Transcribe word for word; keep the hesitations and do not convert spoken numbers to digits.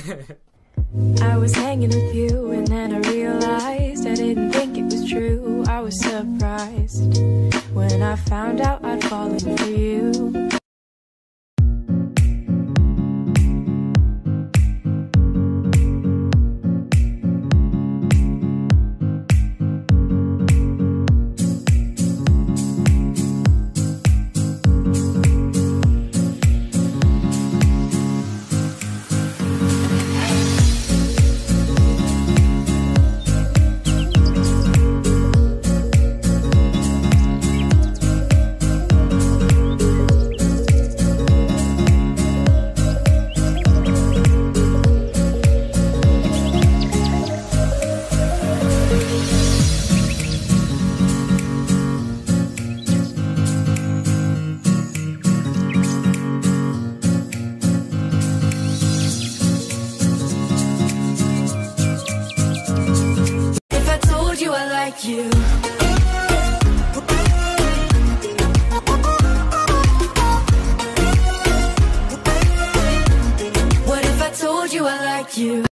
I was hanging with you and then I realized I didn't think it was true. I was surprised when I found out I'd fallen for you. I like you. What if I told you I like you?